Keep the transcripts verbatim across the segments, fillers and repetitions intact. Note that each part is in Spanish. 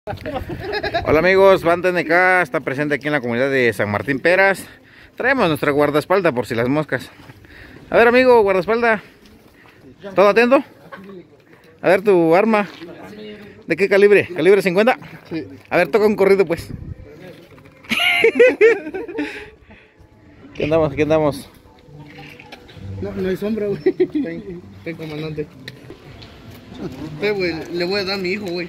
Hola amigos, Banda N K está presente aquí en la comunidad de San Martín Peras. Traemos nuestra guardaespaldas por si las moscas. A ver amigo, guardaespaldas, ¿todo atento? A ver tu arma. ¿De qué calibre? ¿Calibre cincuenta? Sí. A ver, toca un corrido pues. ¿Qué andamos? ¿Qué andamos? No, no hay sombra, güey. Ven, ven, comandante. Ve, güey, le voy a dar a mi hijo, güey.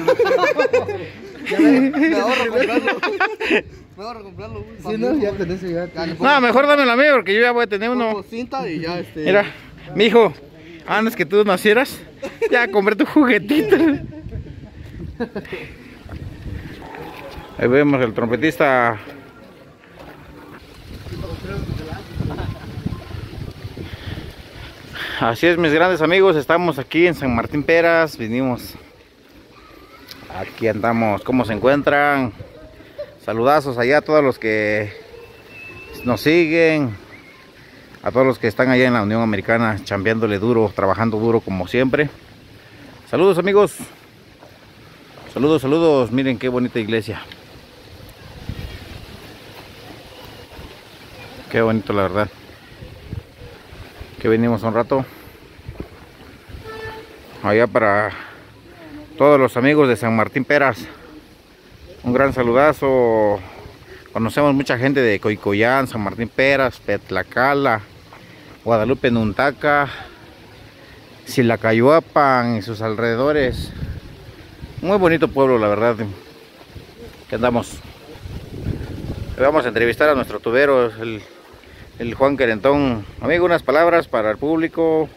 Me ahorro comprarlo. Me ahorro comprarlo, güey. Sí, no, ya tenés ya. No, mejor dámelo a mí porque yo ya voy a tener uno. Cinta y ya, este. Mira, mi hijo, antes que tú nacieras, ya compré tu juguetito. Ahí vemos el trompetista. Así es, mis grandes amigos, estamos aquí en San Martín Peras, vinimos, aquí andamos. ¿Cómo se encuentran? Saludazos allá a todos los que nos siguen, a todos los que están allá en la Unión Americana, chambeándole duro, trabajando duro como siempre. Saludos amigos, saludos, saludos, miren qué bonita iglesia. Qué bonito la verdad. Que venimos un rato allá para todos los amigos de San Martín Peras. Un gran saludazo. Conocemos mucha gente de Coicoyán, San Martín Peras, Petlacala, Guadalupe Nuntaca, Silacayuapan y sus alrededores. Muy bonito pueblo, la verdad. Que andamos. Vamos a entrevistar a nuestro tubero, el El Juan Querentón. Amigo, unas palabras para el público.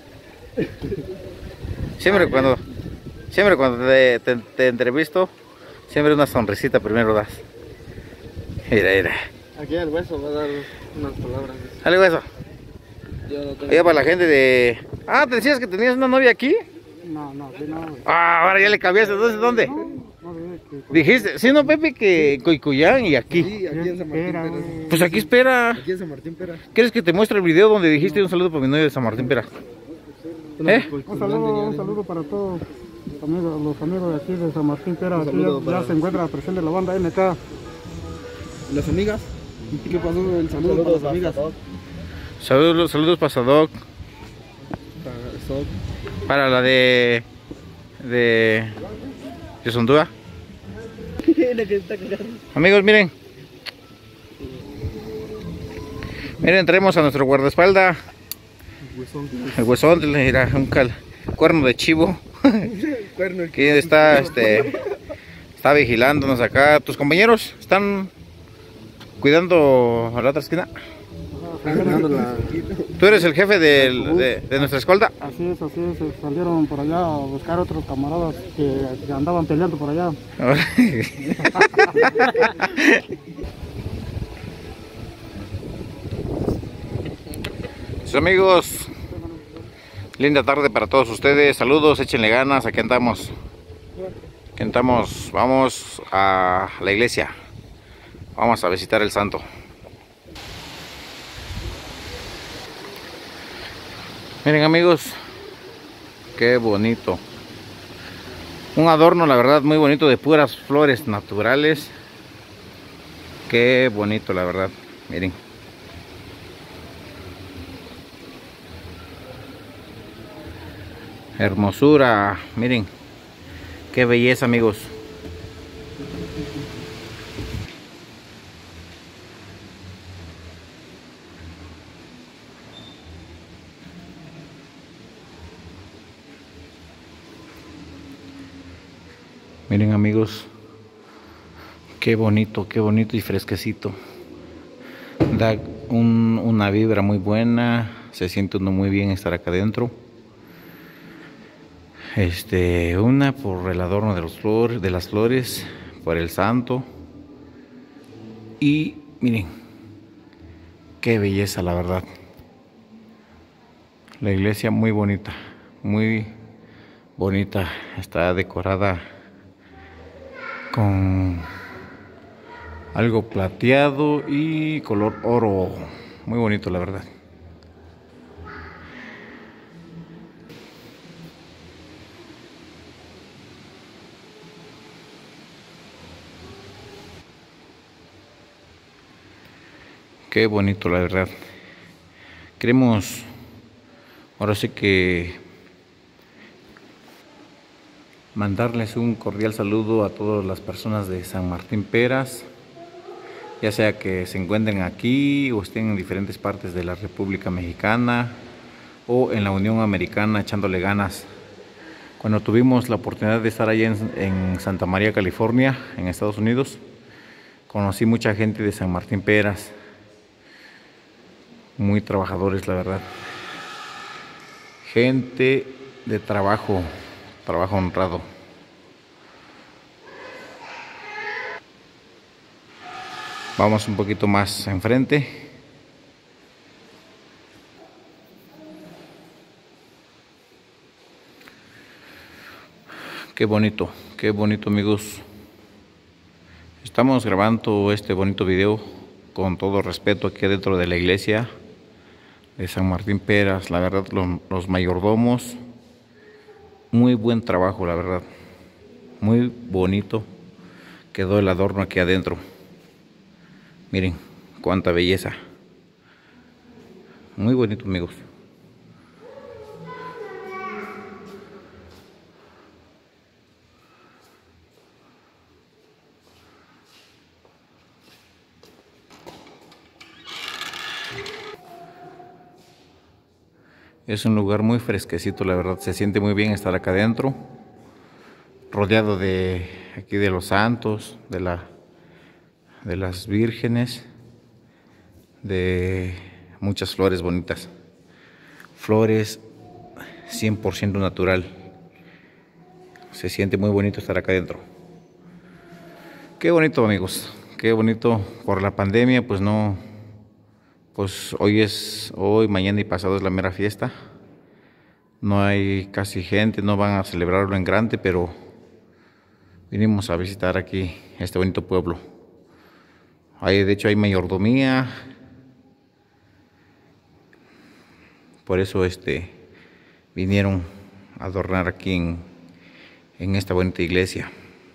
Siempre cuando Siempre cuando te, te, te entrevisto, siempre una sonrisita primero das. Mira, mira. Aquí al hueso va a dar unas palabras. Dale hueso. Yo no tengo. Allá para la gente de... Ah, ¿te decías que tenías una novia aquí? No, no, sí, no, güey. Ah, ahora ya le cambiaste. ¿Entonces dónde? No, güey, que- Dijiste, sí, no, Pepe, que Coicuyán y aquí. Sí, aquí en San Martín Espera, Peras. güey. Pues aquí espera. Aquí en San Martín Peras. ¿Quieres que te muestre el video donde dijiste un saludo para mi novio de San Martín Peras? ¿Eh? Un saludo, un saludo para todos los amigos, los amigos de aquí de San Martín Pera. Un Aquí saludo ya, para- ya se encuentra presente la banda N K. Las amigas. ¿Y qué pasó? El saludo para las amigas. Saludos, saludos para Sadoc. Para Soc. Para la de... De... Yosondúa. Amigos, miren. Miren, traemos a nuestro guardaespaldas. El huesón, mira, un cal, cuerno de chivo. Cuerno el Que está, este... Está vigilándonos acá. ¿Tus compañeros están cuidando a la otra esquina? Frenando la- ¿Tú eres el jefe del- de, de nuestra escolta? Así es, así es. se Salieron por allá a buscar otros camaradas que, que andaban peleando por allá. Sus amigos, linda tarde para todos ustedes. Saludos, échenle ganas. Aquí andamos. Aquí andamos. Vamos a la iglesia. Vamos a visitar el santo. Miren amigos, qué bonito. Un adorno, la verdad, muy bonito, de puras flores naturales. Qué bonito, la verdad. Miren. Hermosura, miren. Qué belleza, amigos. Miren amigos, qué bonito, qué bonito y fresquecito. Da un, una vibra muy buena, se siente uno muy bien estar acá adentro. Este, una por el adorno de los flores, de las flores, por el santo. Y miren, qué belleza la verdad. La iglesia muy bonita, muy bonita, está decorada con algo plateado y color oro, muy bonito la verdad. Qué bonito, la verdad. Queremos, ahora sí que, mandarles un cordial saludo a todas las personas de San Martín Peras, ya sea que se encuentren aquí o estén en diferentes partes de la República Mexicana o en la Unión Americana echándole ganas. Cuando tuvimos la oportunidad de estar allá en, en Santa María, California, en Estados Unidos, conocí mucha gente de San Martín Peras, muy trabajadores, la verdad. Gente de trabajo, trabajo honrado. Vamos un poquito más enfrente. Qué bonito, qué bonito, amigos. Estamos grabando este bonito video con todo respeto aquí dentro de la iglesia de San Martín Peras. La verdad, los, los mayordomos, muy buen trabajo, la verdad. Muy bonito quedó el adorno aquí adentro. Miren cuánta belleza. Muy bonito, amigos. Es un lugar muy fresquecito, la verdad. Se siente muy bien estar acá adentro, rodeado de aquí de los santos, de la de las vírgenes, de muchas flores bonitas, flores cien por ciento natural. Se siente muy bonito estar acá adentro. Qué bonito, amigos, qué bonito. Por la pandemia, pues no, pues hoy es, hoy, mañana y pasado es la mera fiesta. No hay casi gente, no van a celebrarlo en grande, pero vinimos a visitar aquí este bonito pueblo. Hay, de hecho, hay mayordomía. Por eso este vinieron a adornar aquí en, en esta bonita iglesia.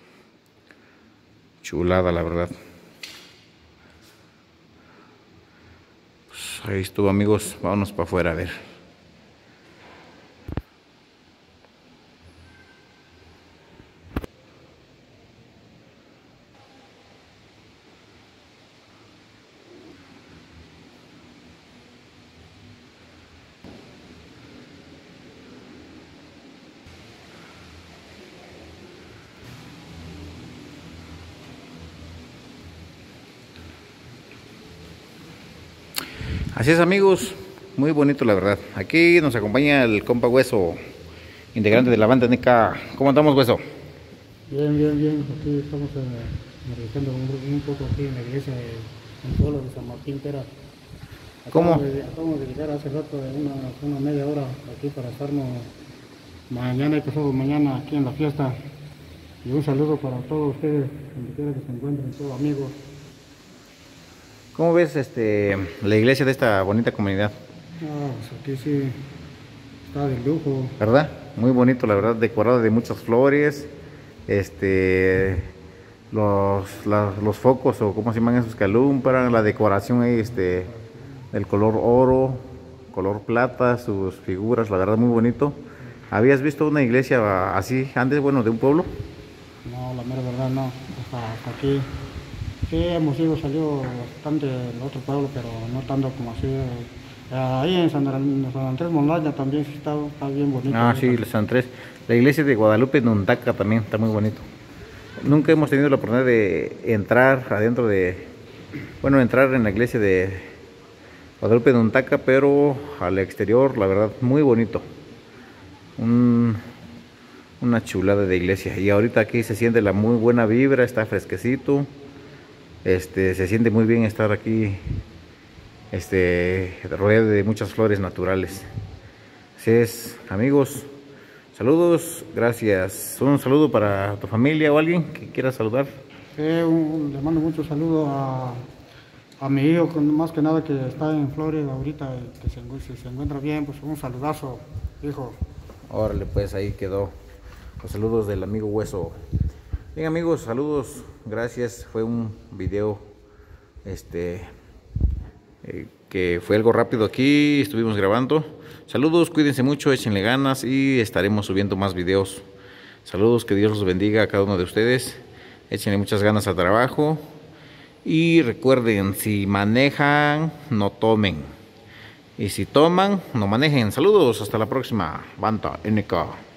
Chulada, la verdad. Pues ahí estuvo, amigos. Vámonos para afuera a ver. Así es, amigos, muy bonito, la verdad. Aquí nos acompaña el compa Hueso, integrante de la banda N K. ¿Cómo andamos, Hueso? Bien, bien, bien. Aquí estamos eh, realizando un, un poco aquí en la iglesia de, en el pueblo de San Martín Peras. ¿Cómo? Acabamos de, acabamos de llegar hace rato, de una, una media hora aquí para estarnos mañana y pasado mañana aquí en la fiesta. Y un saludo para todos ustedes, donde quiera que se encuentren, todos amigos. ¿Cómo ves este la iglesia de esta bonita comunidad? Ah, pues aquí sí está de lujo. ¿Verdad? Muy bonito, la verdad, decorado de muchas flores. Este, los, la- los focos, o cómo se llaman esos que alumbran, la decoración ahí, este, del color oro, color plata, sus figuras, la verdad, muy bonito. ¿Habías visto una iglesia así antes, bueno, de un pueblo? No, la mera verdad no. Hasta, hasta aquí. Sí, hemos ido, salido bastante del otro pueblo, pero no tanto como así. Eh, ahí en San, en San Andrés Montaña también sí está, está bien bonito. Ah, sí, San Andrés. La iglesia de Guadalupe Nundaca también está muy bonito. Nunca hemos tenido la oportunidad de entrar adentro de, bueno, entrar en la iglesia de Guadalupe Nundaca, pero al exterior, la verdad, muy bonito. Un, una chulada de iglesia. Y ahorita aquí se siente la muy buena vibra, está fresquecito. Este, se siente muy bien estar aquí, este, rodeado de muchas flores naturales. Así es, amigos, saludos, gracias. Un saludo para tu familia o alguien que quiera saludar. Eh, un- le mando mucho saludo a, a mi hijo, con- más que nada que está en Florida ahorita, y que se, encu- si se encuentra bien, pues un saludazo, hijo. Órale, pues ahí quedó los saludos del amigo Hueso. Bien, amigos, saludos, gracias. Fue un video este eh, que fue algo rápido aquí, estuvimos grabando. Saludos, cuídense mucho, échenle ganas y estaremos subiendo más videos. Saludos, que Dios los bendiga a cada uno de ustedes. Échenle muchas ganas al trabajo. Y recuerden, si manejan, no tomen. Y si toman, no manejen. Saludos, hasta la próxima. Banta N K.